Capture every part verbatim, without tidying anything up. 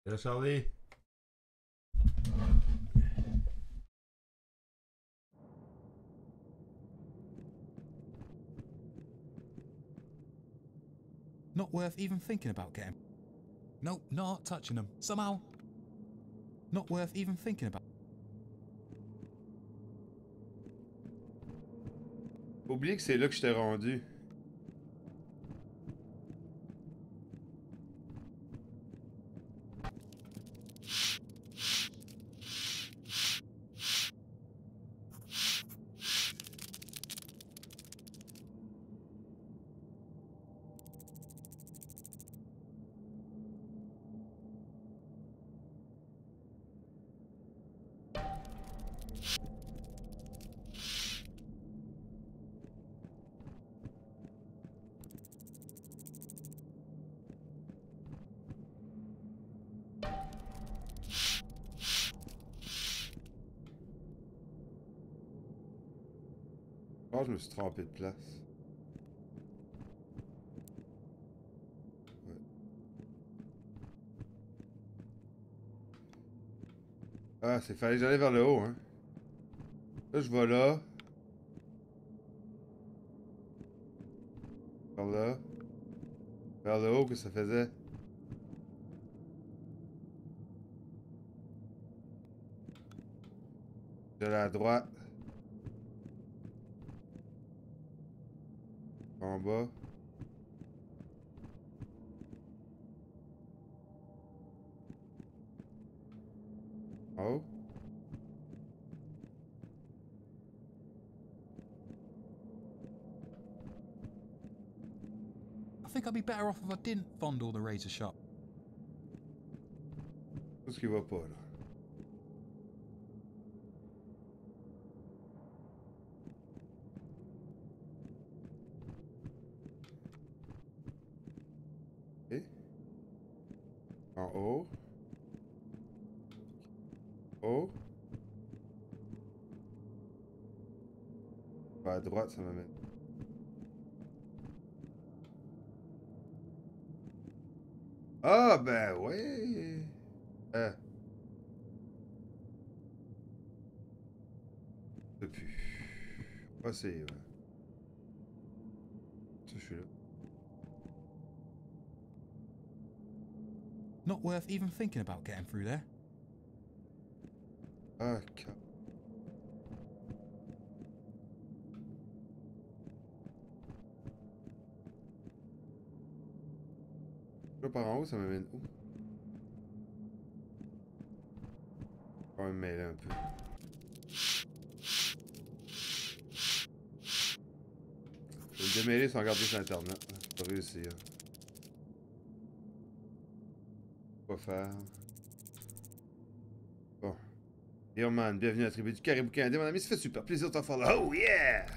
Là, Charlie. Not worth even thinking about getting. Nope, not touching them. Somehow. Not worth even thinking about. Oublie que c'est là que je t'ai rendu. Je pense que je me suis trompé de place. Ouais. Ah, c'est fallait que j'allais vers le haut, hein. Là, je vais là. Vers là. Vers le haut, que ça faisait. J'allais à droite. En bas. En haut. I think I'd be better off if I didn't fondle the razor sharp. Tout ce qui va pas, là. Ok. En haut. Haut. À droite, ça m'amène. Ah, ben ouais. Euh. Depuis. Ah, c'est. Ouais. Ça, je suis là. Not worth even thinking about getting through there. Ah, car... Là, par en haut, ça m'amène où? Quand même mêler un peu. Je vais le démêler sans regarder sur Internet. J'ai pas réussi. Hein. Quoi faire? Bon. Bierman, bienvenue à la tribu du Caribou canadien, mon ami. Ça fait super plaisir de t'en faire là. Oh yeah!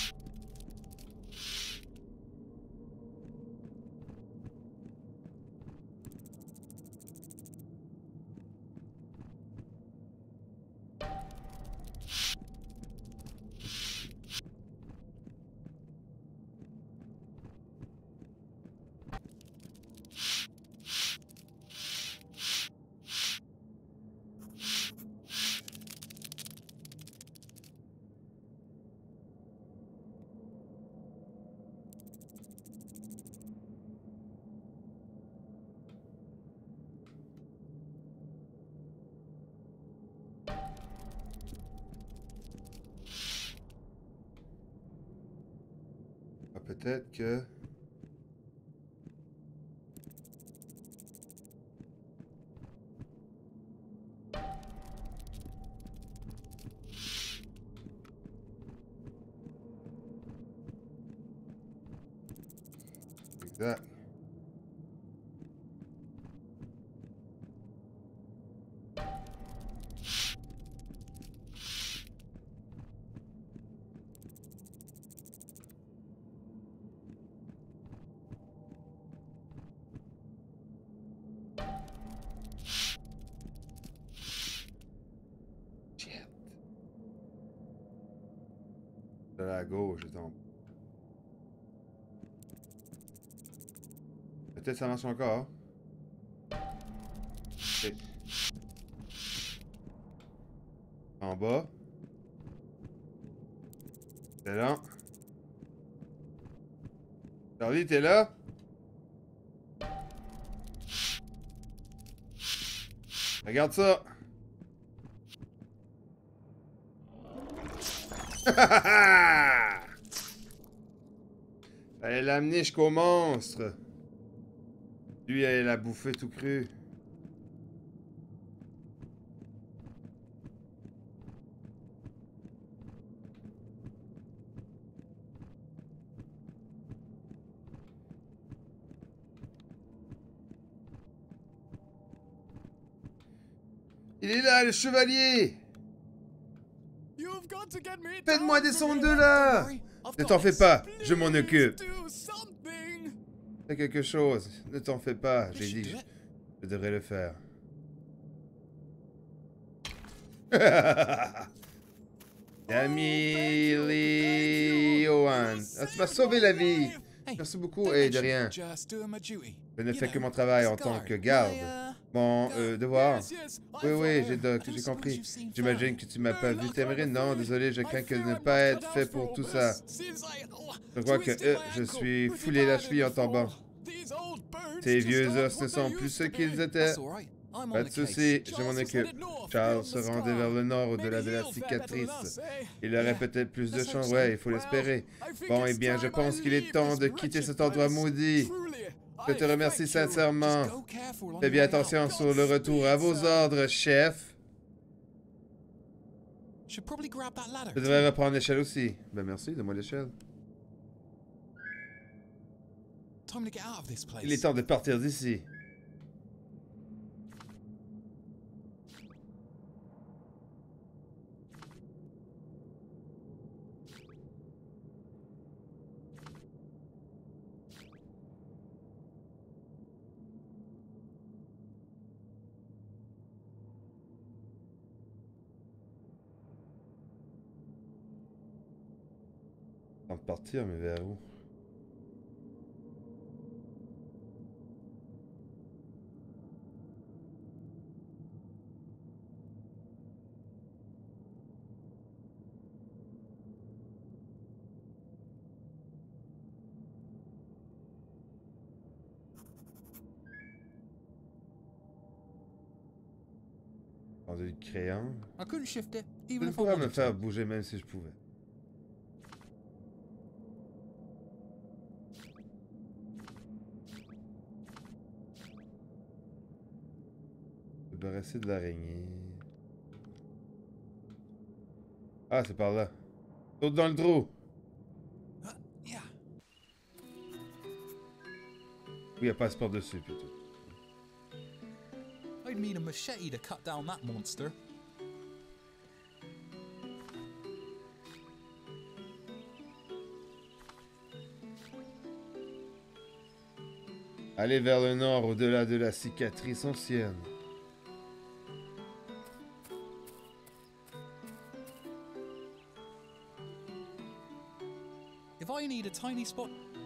Ah, peut-être que... Exact. Shit. De la gauche, je tombe. Peut-être ça marche encore. Okay. En bas. Excellent. Charlie, t'es là? Regarde ça. Fallait l'amener jusqu'au monstre. Lui, elle l'a bouffé tout cru. Il est là, le chevalier! Faites-moi descendre de là! Ne t'en fais pas, je m'en occupe. Fais quelque chose, ne t'en fais pas, j'ai dit que je, je devrais le faire. Camille Owen, ah, tu m'as sauvé la vie. Merci beaucoup et de rien. Je ne fais que mon travail en tant que garde. Mon euh, devoir. Oui, oui, j'ai j'ai compris. J'imagine que tu m'as pas vu t'aimer. Non, désolé, je crains que de ne pas être fait pour tout ça. Je crois que euh, je suis foulé la cheville en tombant. Ces vieux os ne sont plus ce qu'ils étaient. Pas de soucis, je m'en occupe. Charles se rendait vers le nord au-delà de la cicatrice. Il aurait peut-être plus de chance, ouais, il faut l'espérer. Bon, eh bien, je pense qu'il est temps de quitter cet endroit maudit. Je te remercie sincèrement. Fais bien attention sur le retour. À vos ordres, chef. Je devrais reprendre l'échelle aussi. Ben merci, donne-moi l'échelle. Il est temps de partir d'ici. Temps de partir, mais vers où? Rendu le crayon. Je ne pourrais me faire bouger même si je pouvais. Débarrasser de l'araignée. Ah, c'est par là. Saute dans le trou. Oui, il n'y a pas de par-dessus plutôt. I'd need a machete to cut down that monster. Allez vers le nord, au-delà de la cicatrice ancienne. If I need a tiny spot...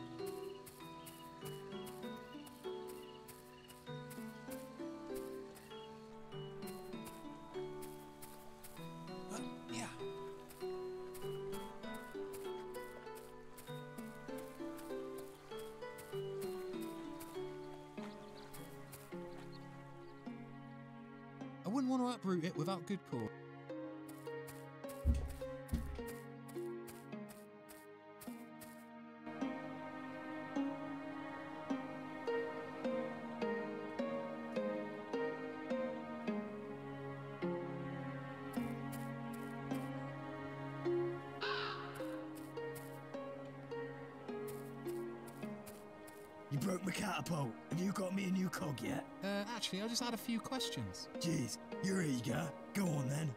I wouldn't want to uproot it without good cause. You broke my catapult. Have you got me a new cog yet? Uh, actually, I just had a few questions. Jeez, you're eager. Go on then.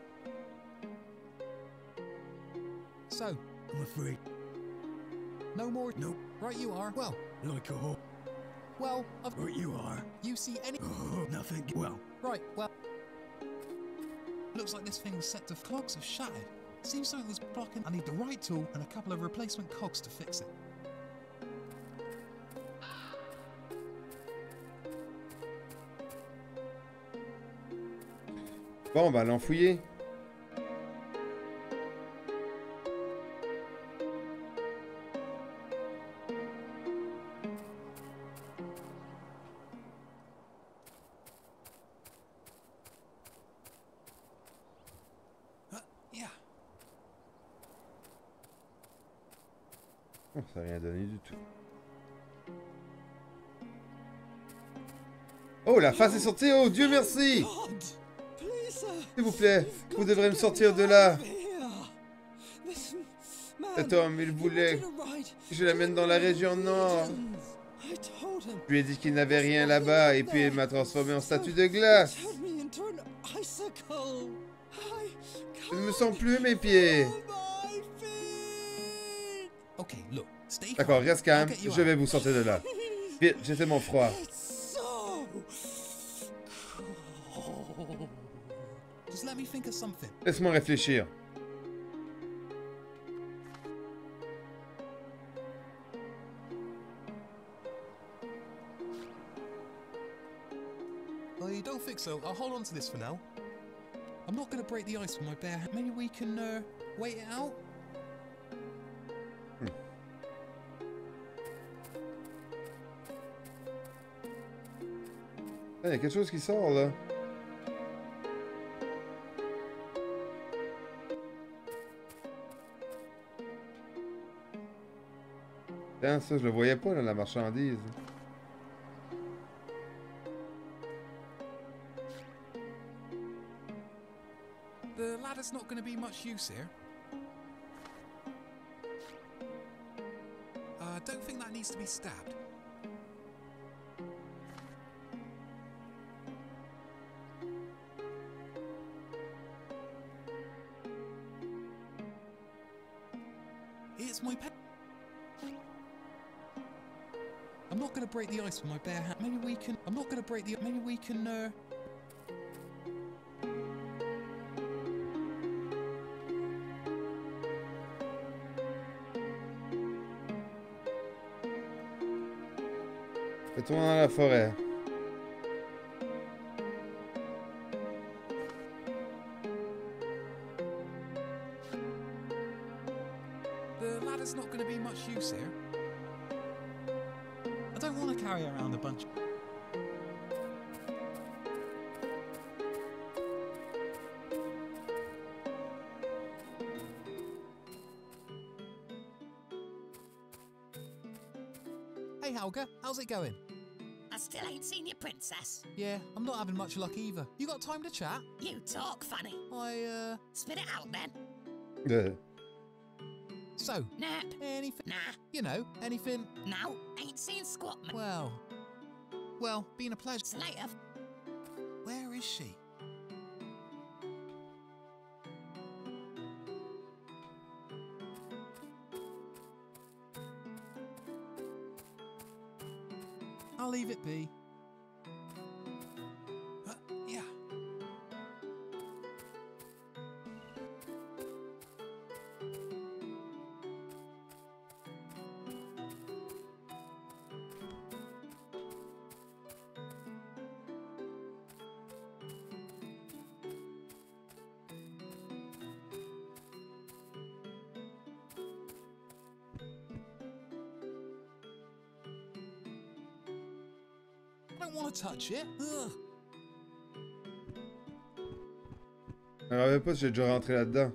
So, I'm afraid. no more... Nope. Right you are. Well, Like a hawk. well, I've... Right you are. You see any... Oh, nothing. Well, Right, well... Looks like this thing was set to... Cogs have shattered. Seems something was blocking... I need the right tool and a couple of replacement cogs to fix it. Bon, bah, allons fouiller. Uh, yeah. Oh, ça n'a rien donné du tout. Oh, la face est sortie. Oh, Dieu merci. God, please, sir. S'il vous plaît, You've vous got devrez to me sortir de là. get here. Listen, man, Cet homme, il he voulait wanted a ride que je l'amène dans la to the région nord. mountains. I told him. Je lui ai dit qu'il n'avait rien là-bas et puis il m'a transformé en statue de glace. He turned me into an icicle. I Je ne me can't sens plus mes pieds. feel my feet. Okay, look, stay D'accord, calm. reste I'll calme. get you Je out. vais vous sortir de là. Vite, j'ai tellement froid. It's so cold. Just let me think of something. Laisse-moi réfléchir. Oh, you don't think so? I'll hold on to this for now. I'm not gonna break the ice with my bare hand. Maybe we can uh, wait it out? Il y a quelque chose qui sort là. Tiens, ça, je le voyais pas dans la marchandise. The ladder's not gonna be much use here. I uh, don't think that needs to be stabbed. It's my pen. I'm not gonna break the ice with my bare hand. Maybe we can. I'm not gonna break the. Maybe we can. Uh, Retourne dans la forêt. The ladder's not gonna be much use here. I don't want to carry around a bunch. Hey Helga, how's it going? I still ain't seen your princess. Yeah, I'm not having much luck either. You got time to chat? You talk funny. I, uh... Spit it out then. Euh, So, Nap. anything... Nah. You know, anything... No. Ain't seen squat. Man. Well... Well, been a pleasure. Later. Where is she? I'll leave it be. Uh, yeah. I don't want to touch it. Ugh. Je me rappelle pas si j'ai déjà rentré là-dedans.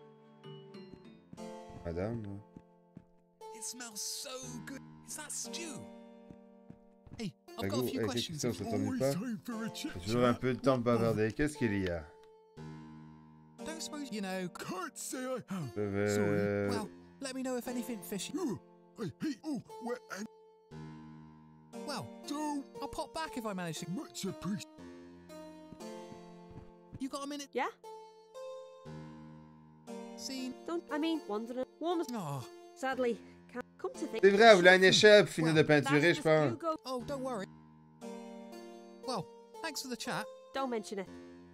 Madame. It smells so good. Is that stew? Hey, I've Rago, got a few hey, questions. qu'est-ce que ça, ça t'ennuie Always pas? time for a chit J'ai toujours un peu de temps de bavarder. Qu'est-ce qu'il y a? Don't suppose you know. Can't say I have. Je vais... Sorry. Well, let me know if anything fishy. Ooh, I hate oh, wet and Well, don't I'll pop back if I manage to. much appreciate. You got a minute? Yeah? Scene. Don't, I mean, wandering. Warm as. Oh, Sadly, can't come to think. C'est vrai, elle voulait une échelle pour finir de That's peinturer, je just pense. you go. oh, don't worry. Well, thanks for the chat. Don't mention it.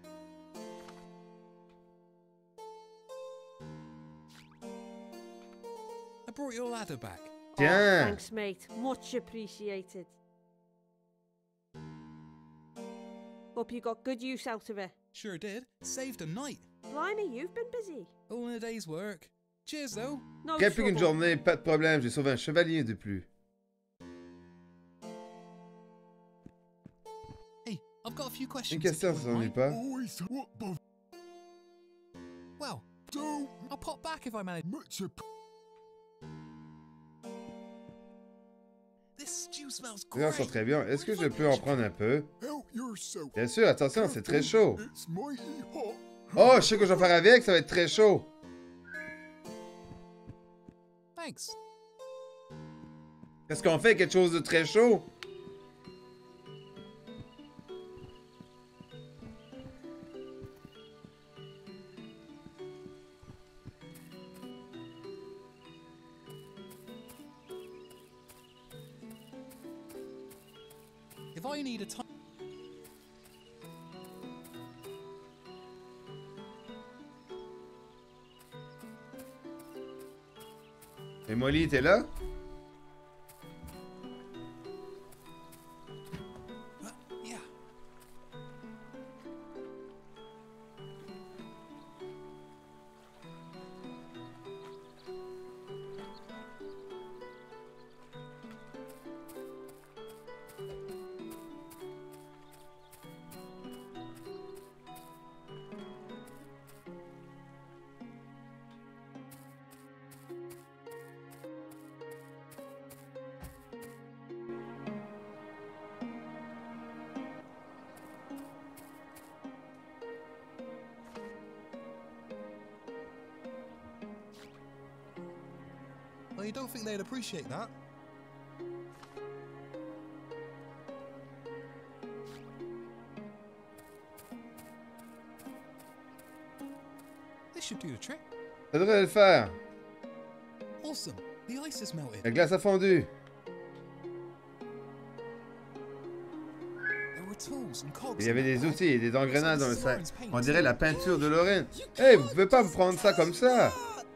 I brought your ladder back. Oh, Tiens. thanks, mate. Much appreciated. Hope you got good use out of it. Sure did. Saved a night. Blimey, you've been busy. All in a day's work. Cheers, though. No Ok, plus qu'une trouble. journée, pas de problème, j'ai sauvé un chevalier de plus. Hey, I've got a few questions. Une question, if ça you s'ennuie wouldn't pas. Always what bother mind. Well, do I'll pop back if I manage. much of This stew smells Les gens sont great. très bien. Est-ce que je peux en prendre un peu? help yourself. Bien sûr, attention, c'est très chaud. It's mighty hot. Oh, je sais que je vais faire avec, ça va être très chaud. Thanks. Qu'est-ce qu'on fait, quelque chose de très chaud? If I need a time. Et Molly, t'es là? Uh, yeah. Well, you don't think they'd appreciate that? This should do the trick. Ça devrait le faire. Awesome. The ice has melted. La glace a fondu. There were tools and cogs. Il y avait in that des bag. outils et des engrenages dans le sac. On dirait la peinture de Lorraine. Hey, vous pouvez pas me prendre ça comme ça.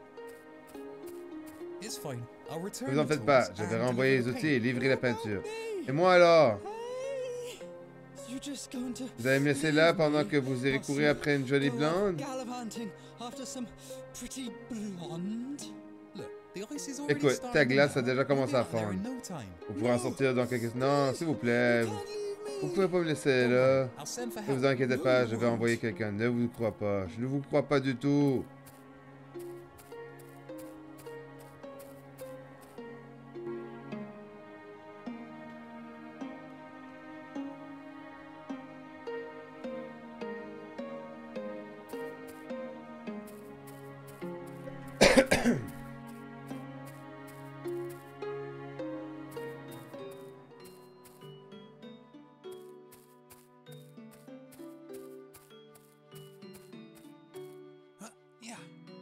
It's fine. I'll return Ne vous en the faites pas, tools je vais and renvoyer les deliver the outils et paint. livrer la peinture. Et moi alors? You just going to Vous allez me laisser là pendant que vous irez courir après une jolie blonde? gallivanting after some pretty blonde. Look, the ice is already Écoute, starting ta glace to a melt. déjà commencé à We'll be out there fondre. in no time. Vous pourrez en sortir dans quelques... Non, s'il vous plaît. Vous, vous pouvez pas me laisser là. I'll send for Ne help. vous inquiétez pas, je vais envoyer quelqu'un. Ne vous crois pas. Je ne vous crois pas du tout. Uh, yeah.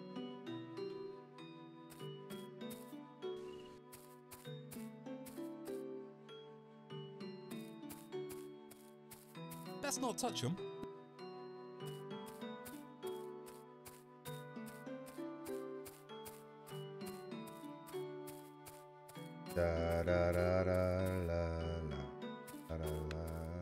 Best not touch them. Da, da, da, da, la, la, da, da, la.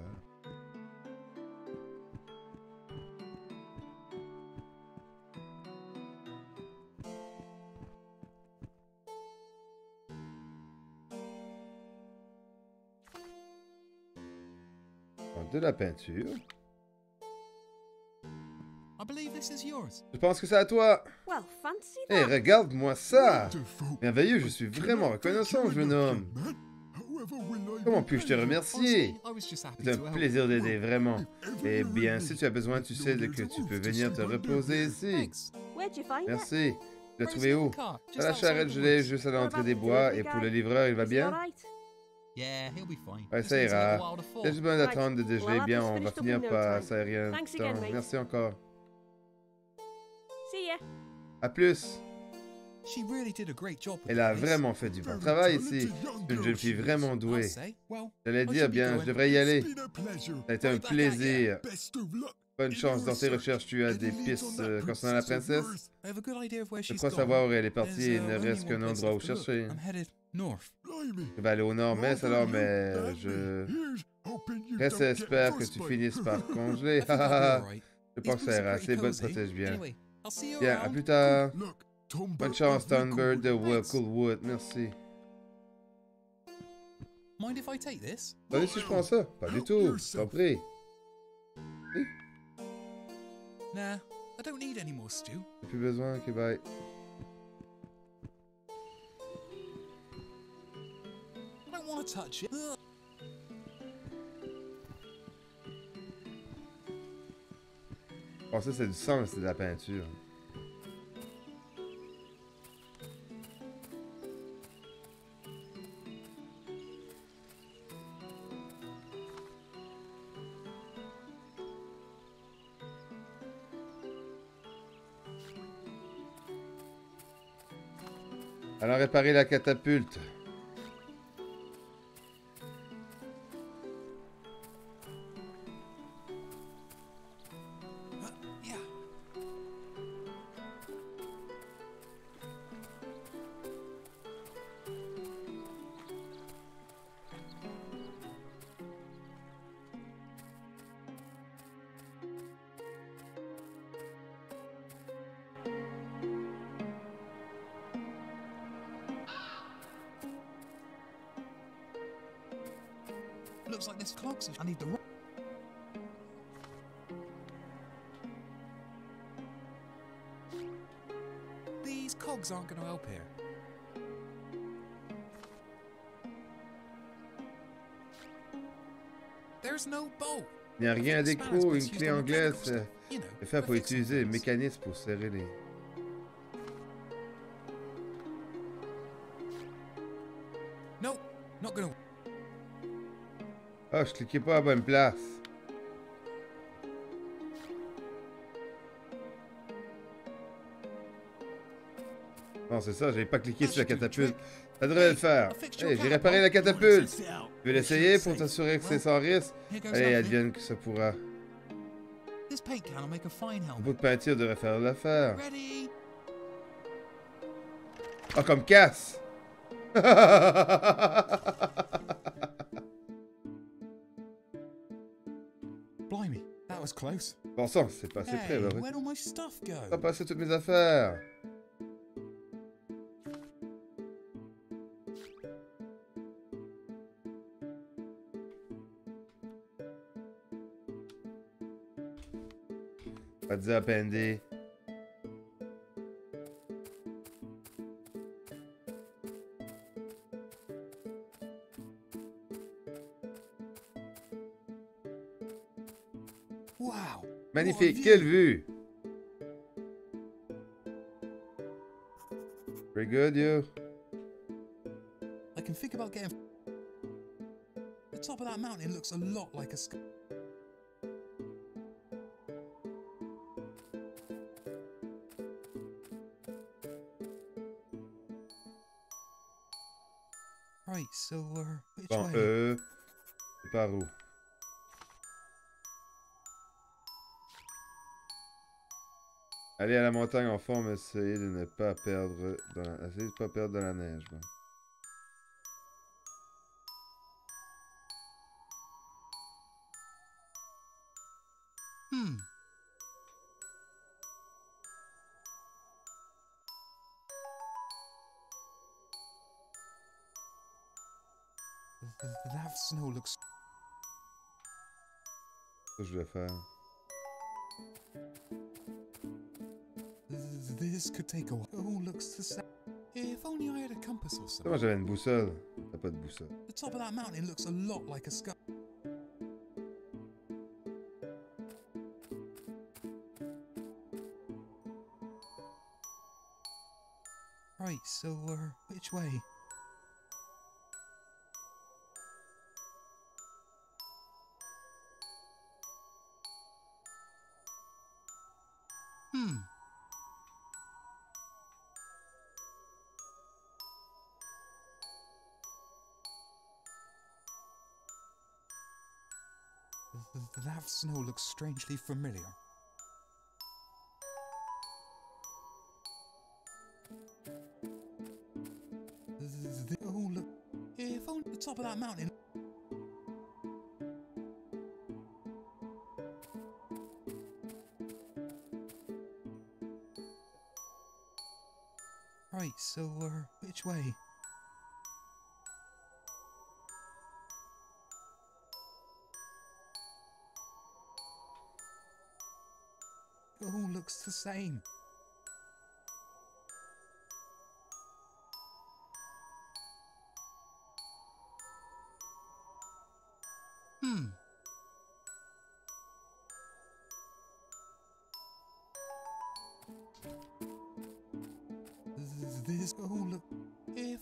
De la peinture. I believe this is yours. Je pense que c'est à toi. Well, fancy Hé, that. regarde-moi ça. Wonderful. Merveilleux, je suis vraiment reconnaissant, jeune homme. However will I Comment puis-je te remercier? I was just happy C'est to un help. plaisir d'aider, vraiment. Eh bien, si tu as besoin, tu sais que tu peux venir te reposer ici. Thanks. Where'd you find it? Merci. Tu l'as Raised trouvé in the où? car, just À la outside charrette the gelée, woods. juste à What l'entrée about des the bois. delivery Et pour guy? le livreur, il va Is he bien? alright? Yeah, he'll be fine. Ouais, Just ça needs a ira. little while to thaw. T'as juste besoin d'attendre de Right. dégeler Well, bien. that On was va finished up finir in no par time. ça rien. Thanks again, mate. Merci encore. See ya. À plus. She really did a great job with Elle a this. vraiment fait du bon travail ici. C'est une jeune fille vraiment I'll douée. say. Well, J'allais I dire, should be bien, going. je devrais y aller. It's been a pleasure. Ça a été un Right back at ya. plaisir. Best of luck. Bonne chance dans tes recherches, tu as des pistes euh, concernant la princesse? Je crois savoir où elle est partie et il ne reste qu'un endroit où chercher. Je vais aller au nord, mais alors, mais je... Reste et espère que tu finisses par congeler. Je pense que ça ira assez, bonne protège bien. Bien, à plus tard. Bonne chance, Thunbird de Willcoolwood, merci. Mind if I take this? Attendez si je prends ça? Pas du tout, t'en prie. Oui, Nah, I don't need any more stew. j'ai plus besoin, ok bye. I don't want to touch it. Ugh. Bon, ça c'est du sang, mais c'est de la peinture. Allons réparer la catapulte. Uh, yeah. Looks like this clogs. I need the. ro- These cogs aren't going to help here. There's no bolt. Il n'y a rien à décro, une clé anglaise euh, You know, est faite for pour fixing utiliser le things. mécanisme pour serrer les... Nope, not gonna. Ah, je cliquais pas à la bonne place. Non, c'est ça, j'avais pas cliqué sur la catapulte. Ça devrait le faire. Hey, j'ai réparé la catapulte. Tu veux l'essayer pour t'assurer que c'est sans risque? Here goes Allez, nothing. advienne que ça pourra. This paint can will make a fine Un helmet. bout de peinture devrait faire l'affaire. Ready? Ah, comme casse! Blimey, that was close. Bon sang, c'est passé près, Hey, bah oui. where'd all my stuff go? Pas passer toutes mes affaires. Pas dire à Pendy. Wow. Magnifique, what a quelle view. vue! Very good, you. I can think about getting. The top of that mountain looks a lot like a. Sc- right, so uh, which Bon, way? euh... C'est par où? Aller à la montagne en forme, essayer de ne pas perdre dans la... Essayer de pas perdre dans la neige. Bon. Hmm. Th- th- That snow looks. Ça, je vais faire. th- This could take a while. Oh, looks the same. If only I had a compass or Ça, something. moi, j'avais une boussole. T'as pas de boussole. The top of that mountain looks a lot like a skull. Right, so uh, which way? Hmm. Th- That snow looks strangely familiar. Oh, look. If only the top of that mountain. Right, so, uh, which way? It all looks the same. Hmm. This all look. If.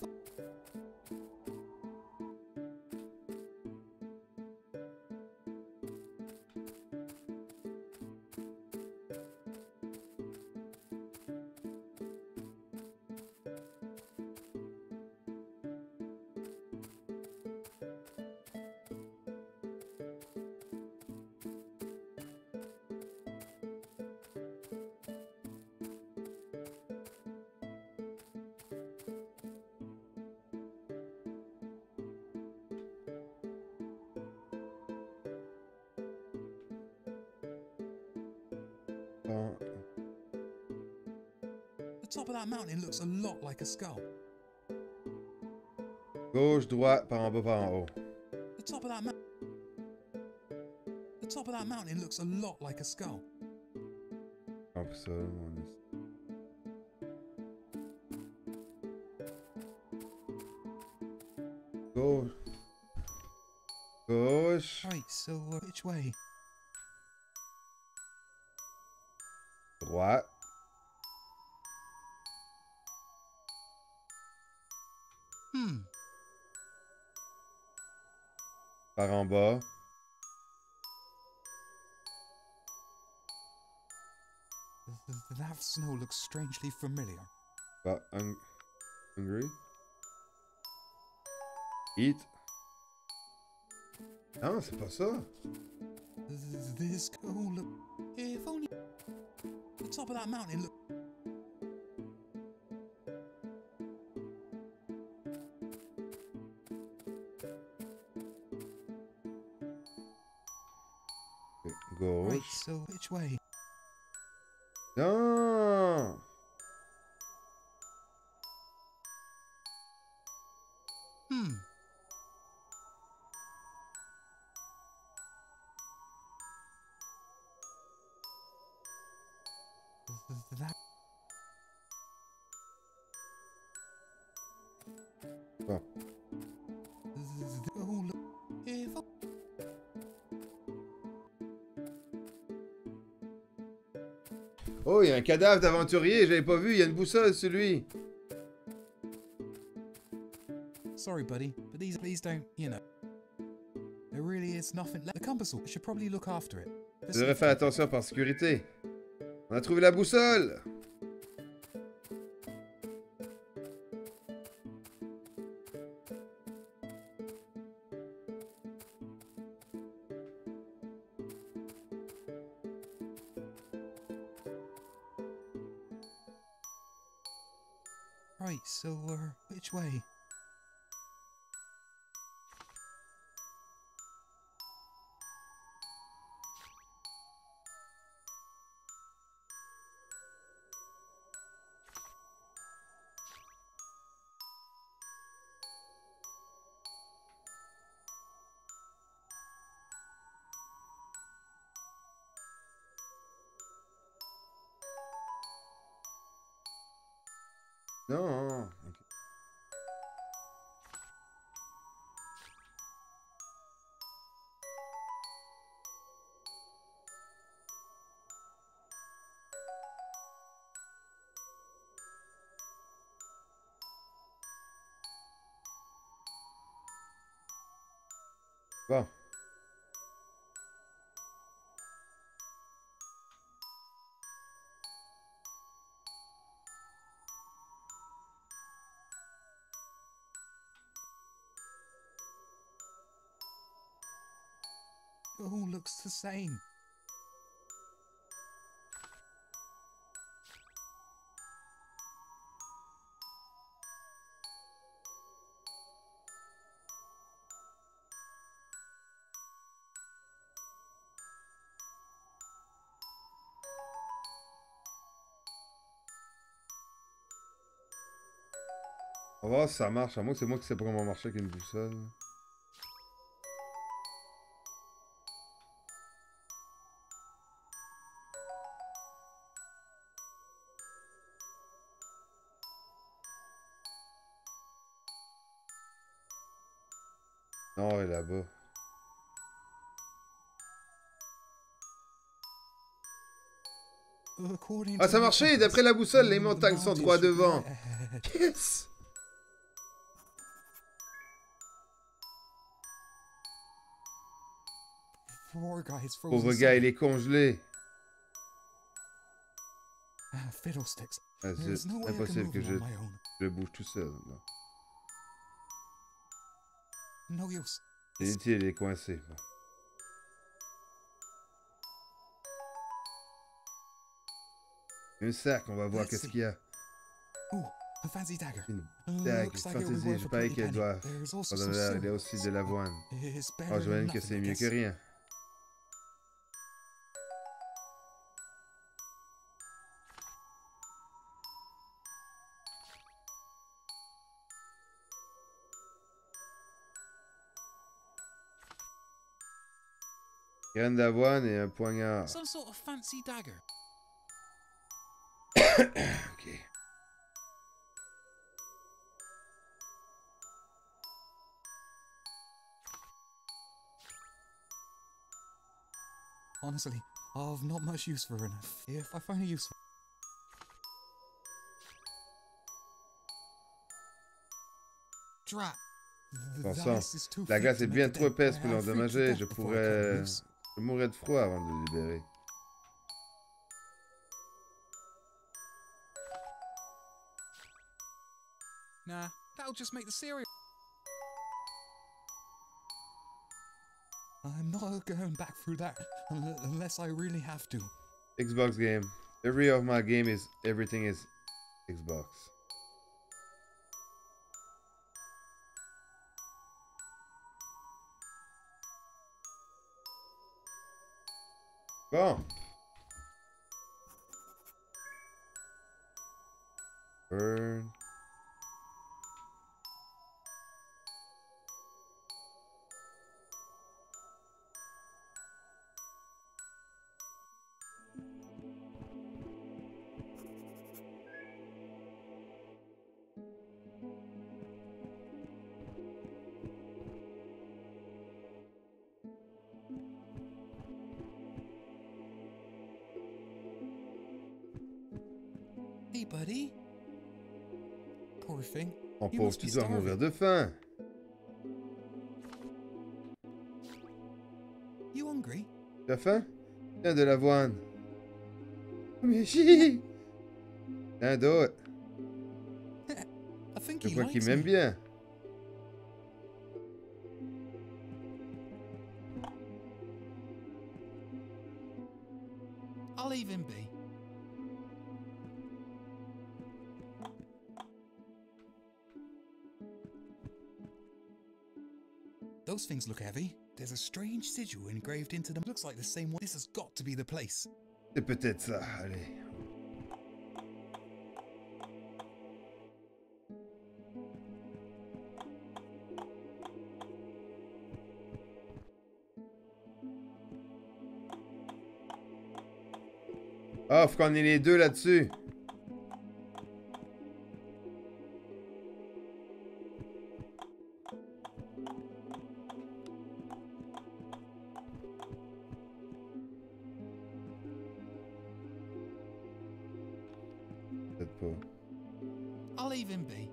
Bon. The top of that mountain looks a lot like a skull. Gauche, droite, par en bas, par en haut. The top of that mountain. The top of that mountain looks a lot like a skull. Hop ça, on est... Gauche. Gauche. Right, so uh, which way? Droite. Hmm. Par en bas. That snow looks strangely familiar. Par hung... Hungry. Eat. Non, c'est pas ça. This oh look. If only the top of that mountain look. Gauche. Right, so which way? Non. Hmm. That. Bon. Oh look. If. Oh, il y a un cadavre d'aventurier, j'avais pas vu, il y a une boussole sur lui. Sorry, buddy, but these these don't, you know. There really is nothing left. The compass will. I should probably look after it. Je devrais faire attention par sécurité. On a trouvé la boussole. Right, so uh, which way? Non. Ok. Bon. It all looks the same. On va voir si ça marche. À moins que c'est moi qui sais pas comment marcher avec une boussole. Non, elle est là-bas. Ah, ça a marché! D'après la boussole, les montagnes sont droit devant. Yes! Pauvre gars, il est congelé. Ah, c'est impossible que je, je bouge tout seul. C'est inutile, il est coincé. Bon. Un sac, on va voir qu'est-ce qu'il y a. Une dague, une fantaisie, je parie qu'elle doit... Il y a aussi de l'avoine. Oh, j'imagine que c'est mieux que rien. Graine d'avoine et un poignard. Some sort of fancy dagger. Ok. Honestly, I've not much use for her enough. If I find her useful. Drat. Bon sang, la glace est bien trop épaisse pour l'endommager. Je pourrais... Je mourrais de froid avant de le libérer. Nah, that'll just make the cereal. I'm not going back through that unless I really have to. Xbox game. Every of my game is... Everything is Xbox. Bon. Burn. Hey, buddy. Poor thing. En pauvre qui doit mourir de faim. You hungry? Tu as faim? Tiens de l'avoine. Mais chi! Un d'autre. I think Je he crois qu'il likes m'aime me. bien. I'll leave him be. Those things look heavy. There's a strange sigil engraved into them. Looks like the same one. This has got to be the place. C'est peut-être ça. Allez. Ah, faut qu'on ait les deux là-dessus. Peut-être pas. I'll leave him be.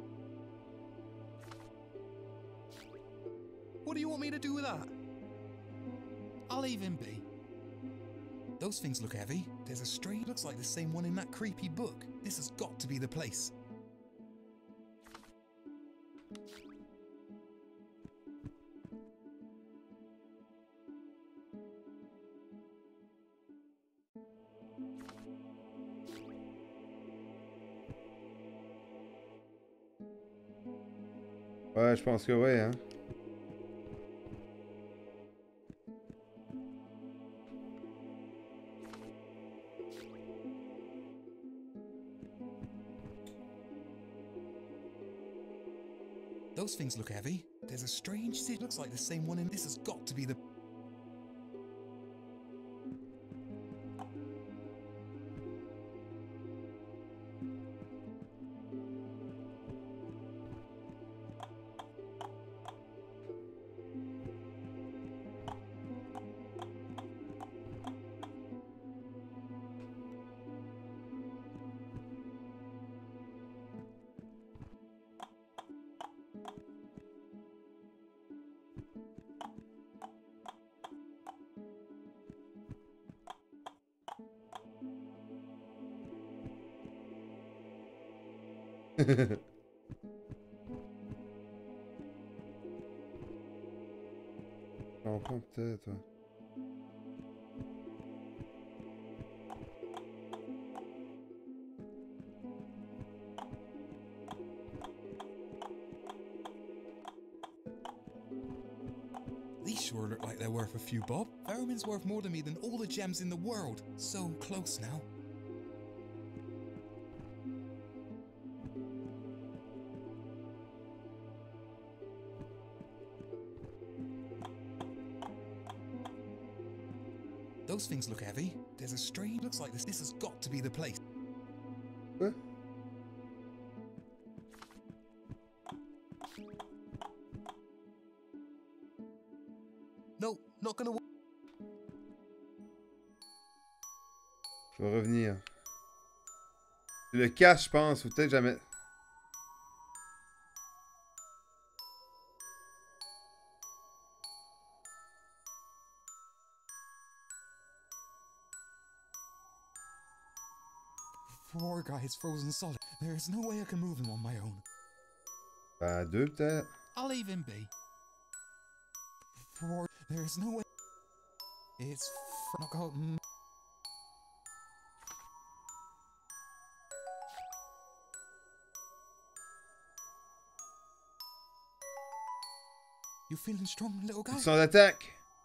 What do you want me to do with that? I'll leave him be. Those things look heavy. There's a strange... Looks like the same one in that creepy book. This has got to be the place. Ouais, je pense que oui, hein. Those things look heavy. There's a strange city. Looks like the same one in. This has got to be the. On prend peut-être. Ouais. These sure look like they're worth a few bob. Ferriman's worth more to me than all the gems in the world. So close now. Those things look heavy. There's a strange. Looks like this. This has got to be the place. Quoi? No, not gonna. Je vais revenir. C'est le cache, je pense. Faut peut-être jamais. Poor guy is frozen solid. There is no way I can move him on my own. Ben, deux peut-être. I'll leave him be. Poor. There is no way. It's fr- not got. Mm. You feeling strong, little guy? Sans attaque.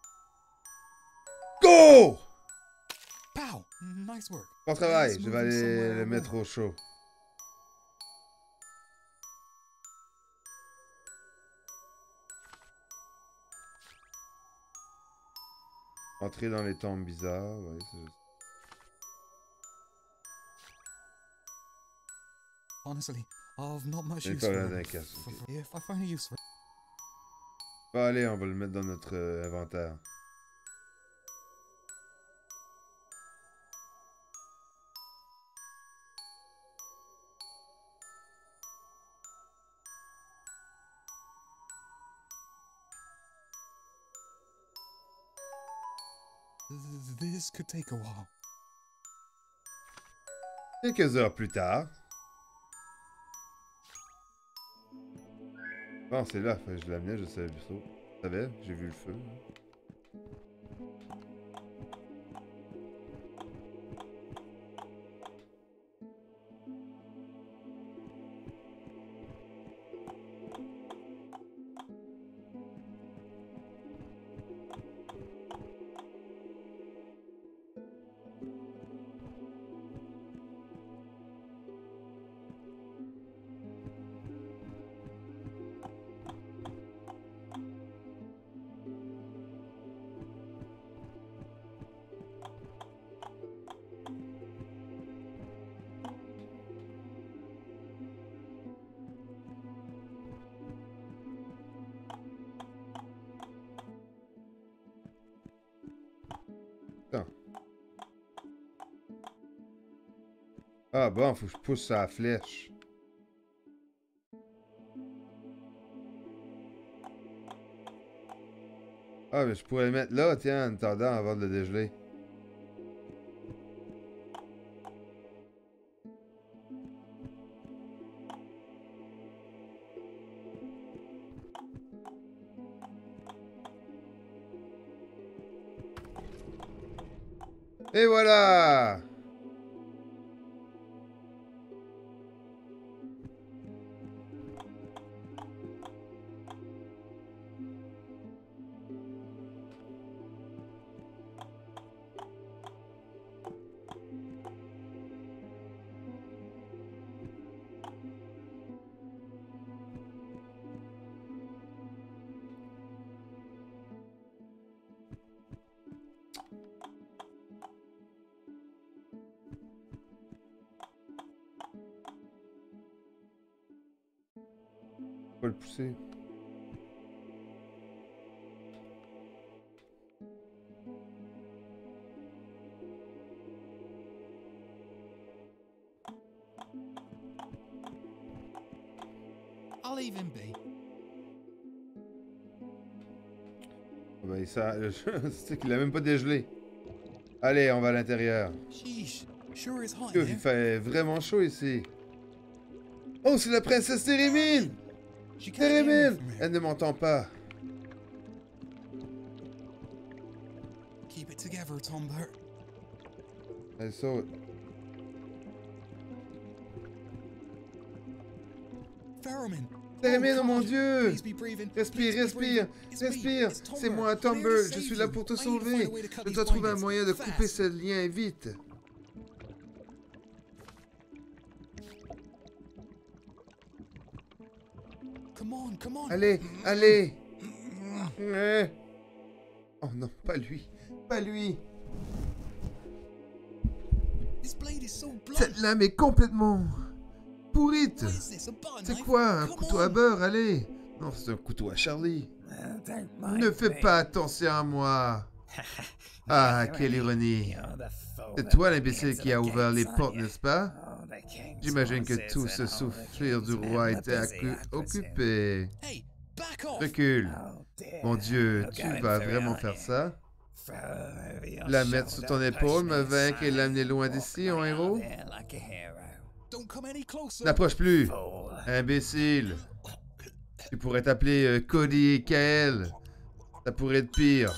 Go! Pow! Nice work. Bon travail. Let's Je move vais him aller somewhere le warm. mettre au chaud. Entrer dans les tombes bizarres. Ouais, c'est juste. Honestly, I've not much J'ai use pas for l'air him. d'un casse. F- Ok. f- If I find a use for it. Bon, allez, on va le mettre dans notre euh, inventaire. Th- This could take a while. Quelques heures plus tard. Bon, c'est là, fait que je l'amenais, je savais plus trop. Je savais, j'ai vu le feu. Attends. Ah bon, faut que je pousse la flèche. Ah, mais je pourrais le mettre là, tiens, en attendant avant de le dégeler. Et voilà! pas le pousser. I'll leave him be. Oh ben, ça, c'est qu'il a même pas dégelé. Allez, on va à l'intérieur. Sheesh, sure is hot Il here. fait vraiment chaud ici. Oh, c'est la princesse Térémine! She can't hear me Térémine! from here. Elle ne m'entend pas. Keep it together, Tombert. Elle saute. Ferromin. Térémine, oh mon God. Dieu! Please be breathing. Respire, Please be breathing. respire, It's me. respire. It's C'est Tombert. moi, I'm here to Tumble. Je save suis là you. pour te I need to find sauver. a way to cut Je these dois trouver un bindings. moyen de Fast. couper ce lien vite. Come on, come on. Allez, allez. Ouais. Oh non, pas lui. Pas lui. This blade is so blunt. Cette lame est complètement pourrite. What is this? A butter C'est knife? quoi? Un Come couteau à on. beurre, allez. Non, c'est un couteau à Charlie. Uh, don't mind Ne fais me. pas attention à moi. Ah, quelle ironie. You're the fool C'est that toi let me l'imbécile into qui a the ouvert les gates, portes, aren't you? n'est-ce pas? Oh, the king's J'imagine que forces tout and ce all the souffrir du king's roi men était are busy, accu- I presume. occupé. Hey, back off. Recule. Oh, dear. Mon Dieu, You're tu going vas through it, vraiment aren't faire you? ça? Throw over your La mettre sous shoulder, ton push épaule, me me vaincre et aside, l'amener loin walk d'ici en me out héros? there like a hero. Don't come any closer. N'approche plus. Fool. Imbécile. Tu pourrais t'appeler euh, Cody et Kael. Ça pourrait être pire.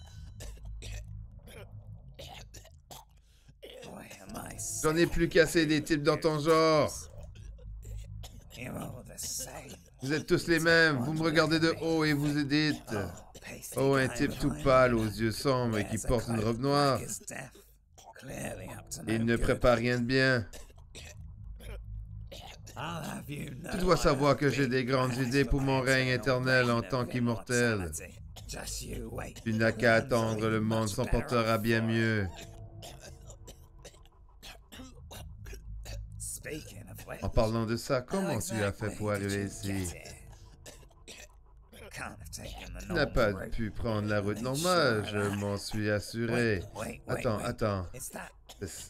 Boy, am I J'en ai plus qu'assez des types dans ton genre. You're all the same. Vous êtes tous les mêmes. Vous me regardez de haut et vous dites. Oh, pasty Oh, un guy type tout behind pâle you. aux yeux sombres et qui Wears a porte une cloak robe noire. black as death. Clearly up to no Il ne good. prépare rien de bien. I'll have you know Tu dois I savoir have que j'ai big des grandes plans idées pour for mon my règne eternal éternel en reign tant of qu'immortel. immortality. Just you wait. Tu n'as qu'à attendre, le monde s'en portera bien mieux. Speaking of which, En parlant de ça, comment how tu as fait exactly pour did arriver you ici? get here? Can't have taken the Tu n'as pas normal route. pu prendre la route Make normale, sure je that- m'en suis assuré. Wait, wait, wait, Attends, wait. attends. It's that. C'est-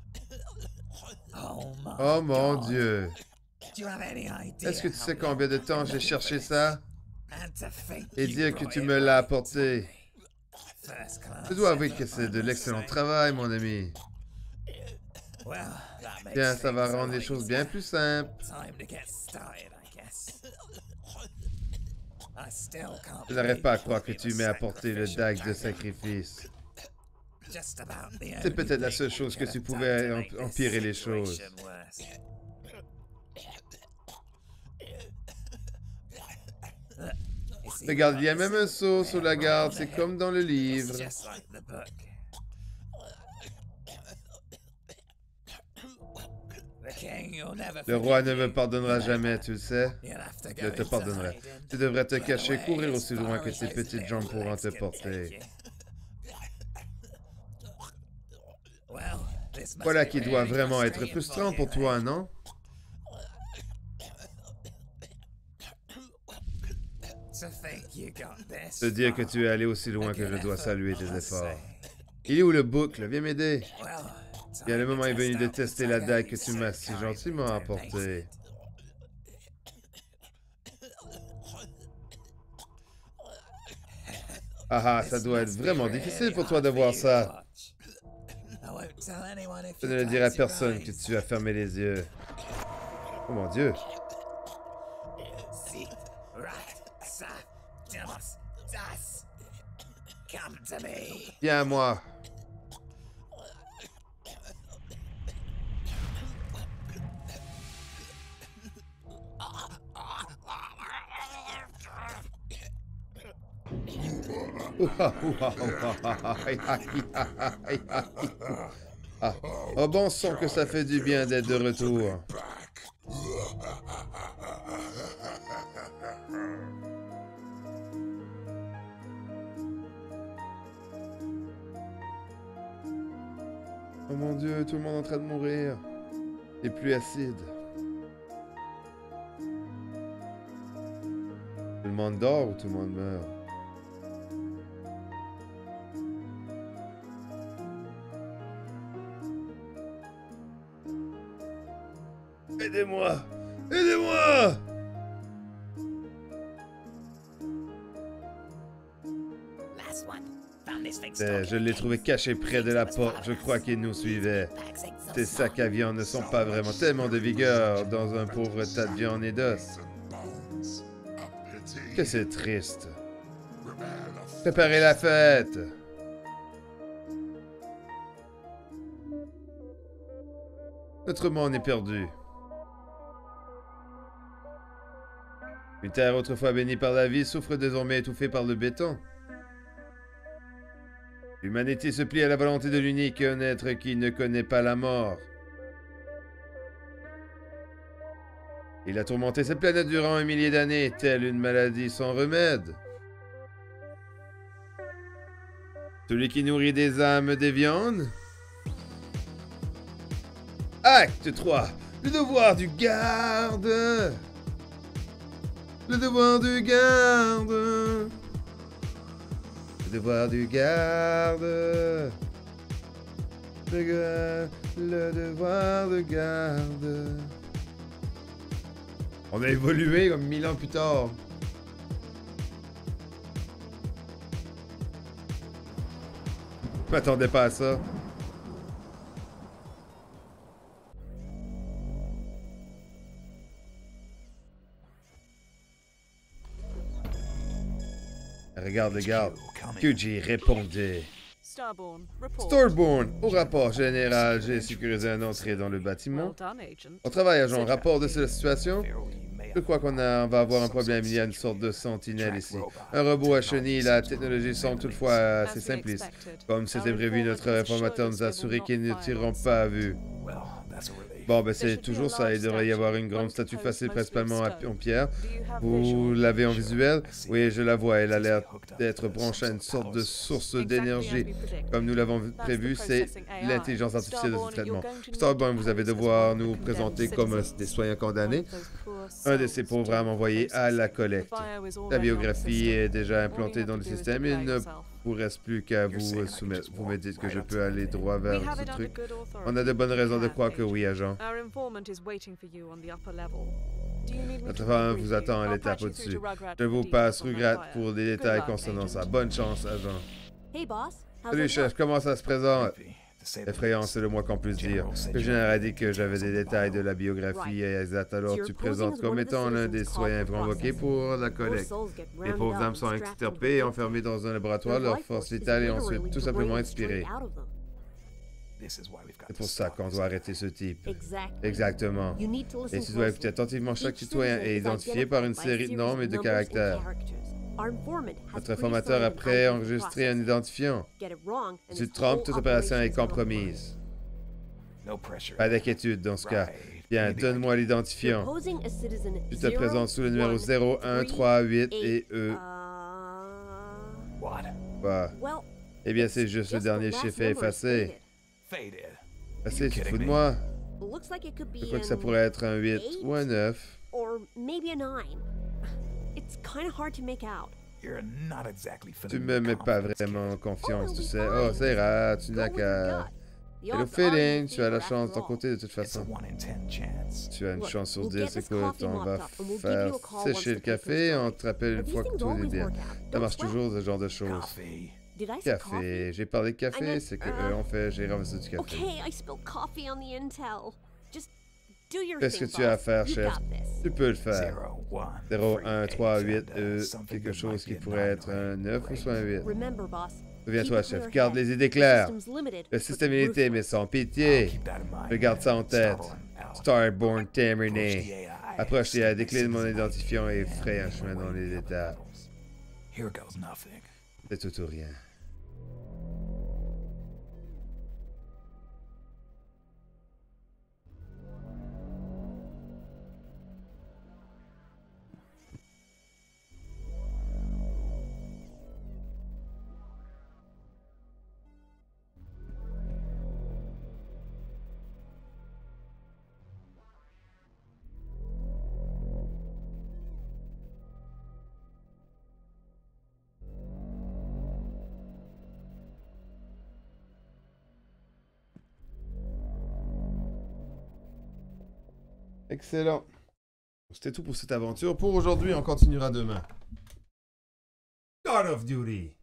Oh, my Oh mon God. Dieu. Do you have any idea Est-ce que tu how sais combien de long temps I've j'ai been cherché looking ça? for this? And to think Et you dire que brought tu it me l'as right apporté. to me. First class Je dois avouer que effort, c'est de I must l'excellent say. travail, mon ami. Well, that makes Bien, ça va things a rendre les lot choses easier. bien plus simples. Time to get started, I guess. I still can't Je n'arrive believe pas à you croire que brought tu me the m'aies apporté le sacrificial dague de dragon. sacrifice. Just about the C'est only peut-être la thing seule you chose que could tu have done pouvais to em- make this empirer les choses. situation worse. You see, Regarde, il y a like même un seau sur la garde, c'est comme dans le livre. It's just like the book. The king, you'll never Le roi ne forgive me you. pardonnera jamais, tu le sais. You'll have to Je go te into pardonnerai. hiding. Tu devrais te Run cacher, away courir as aussi loin far que as tes those petites little jambes pourront legs te can take porter. you. Well, this must Voilà be qui doit really vraiment être frustrating frustrant you, pour toi, eh? non? To think you got this Se dire que far. tu es allé aussi loin A que je good dois effort, saluer I tes must efforts. say. Il est où le boucle? Viens m'aider. Well, Bien, le time to moment est venu test de out the tester la dague que daggers tu so m'as si kindly gentiment donated. apportée. Ah ah, ça This doit être must be vraiment really difficile pour hard toi de for voir you to ça. watch. I won't tell anyone if Je you ne le dirai à close your personne que eyes. tu as fermé les yeux. Oh mon Dieu. Sit, rat, sa, demos, das. Come to me. Viens à moi. Ah, oh bon sang que ça fait du bien d'être de retour. Oh mon Dieu, tout le monde est en train de mourir. Les pluies acides. le monde dort ou tout le monde meurt? Aidez-moi! Aidez-moi! Last one. Found this thing Eh, stuck je in l'ai the trouvé cave. caché près de la porte. Je crois qu'il nous suivait. Ces sacs à viande ne sont pas vraiment tellement de vigueur dans un pauvre tas de viande et d'os. Que c'est triste. Préparez la fête! Notre monde est perdu. Une terre autrefois bénie par la vie souffre désormais étouffée par le béton. L'humanité se plie à la volonté de l'unique et un être qui ne connaît pas la mort. Il a tourmenté cette planète durant un millier d'années, telle une maladie sans remède. Celui qui nourrit des âmes des viandes. Acte trois. Le devoir du garde. Le devoir du garde. Le devoir du garde. Le, ga- le devoir de garde. On a évolué comme mille ans plus tard. Je m'attendais pas à ça. Regarde, regarde. Q G répondait. Starborn, report. Starborn, au rapport général, j'ai sécurisé une entrée dans le bâtiment. Well done, agent. On travaille, agent. Rapport de la situation? Je crois qu'on a- on va avoir un problème. Il y a une sorte de sentinelle ici. Un robot à chenilles. La technologie semble toutefois assez As we simpliste. expected. Comme c'était Our prévu, notre informant has informateur assured nous a us they assuré will qu'ils ne not tireront fire pas à vue. Bon, ben c'est There should be toujours a ça. Il large devrait y avoir statue, une grande one statue composed facée mostly of principalement à- stone. en pierre. Do you have Vous visual? l'avez en visuel? Oui, je la vois. Elle a l'air d'être branchée à une sorte de source Exactly as d'énergie. we predicted. Comme nous l'avons That's prévu, the c'est processing A I. l'intelligence artificielle de ce Starborn, traitement. you're going to need Starborn, to vous allez pose as devoir one of nous the présenter condemned comme citizens. des citoyens condamnés. One of those poor Un de souls ces pauvres âmes doomed to envoyés à la process. collecte. The bio is La already on the biographie system. est déjà All you implantée have dans to le do is système. Il prepare ne yourself. vous reste plus qu'à vous euh, soumettre. Vous me dites que je peux aller droit We vers have ce it under truc. good authority. On a de bonnes raisons de We have, croire que agent. oui, agent. Our informant is waiting for you on the upper level. Do you need me Notre to femme debrief vous you? attend à I'll l'étape patch you through au-dessus. to Rugrat Je for vous details passe on that Rugrat fire. pour des Good détails luck, concernant ça. agent. Bonne chance, agent. Hey, boss. How's Salut, it chef. look? Comment ça se présente? Effrayant, c'est le moins qu'on puisse dire. Le général a dit que j'avais des détails de la biographie exacte, alors tu présentes comme étant l'un des citoyens convoqués pour la collecte. Les pauvres âmes sont extirpées et enfermées dans un laboratoire, leur force vitale est ensuite tout simplement expirée. C'est pour ça qu'on doit arrêter ce type. Exactement. Et tu dois écouter attentivement chaque citoyen et identifier par une série de normes et de caractères. Notre informateur a pré-enregistré un identifiant. Si tu te trompes, toute opération est compromise. Pas d'inquiétude dans ce cas. Bien, donne-moi l'identifiant. Tu te présentes sous le numéro zéro un trois huit et E. Bah. Eh bien, c'est juste le dernier chiffre effacé. Effacé, tu te fous de moi? Je crois que ça pourrait être un huit ou un neuf. Tu me mets pas vraiment en confiance, tu sais. Oh, ça ira, tu n'as qu'à... Hello feeling, tu as la chance de ton côté de toute façon. Tu as une chance sur dix, écoute, on va faire sécher le café et on te rappelle une fois que tout est bien. Ça marche toujours, ce genre de choses. Café, j'ai parlé de café, c'est que eux ont fait, j'ai ramassé du café. Fais ce que tu as à faire, chef. Tu peux le faire. zéro un trois huit E, quelque chose qui pourrait être un neuf ou soit un huit. Souviens-toi, chef, garde les idées claires. Le système est limité, mais sans pitié. Je garde ça en tête. Starborn terminé. Approche-toi, à décliner mon identifiant et fraye un chemin dans les étapes. C'est tout ou rien. Excellent. C'était tout pour cette aventure. Pour aujourd'hui, on continuera demain. Call of Duty.